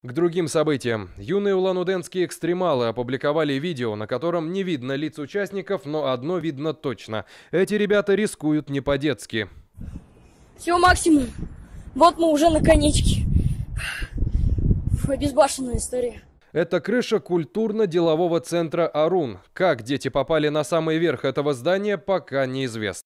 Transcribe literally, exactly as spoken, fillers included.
К другим событиям. Юные улан-удэнские экстремалы опубликовали видео, на котором не видно лиц участников, но одно видно точно. Эти ребята рискуют не по-детски. Все, максимум. Вот мы уже на конечке. Фу, безбашенная история. Это крыша культурно-делового центра «Арун». Как дети попали на самый верх этого здания, пока неизвестно.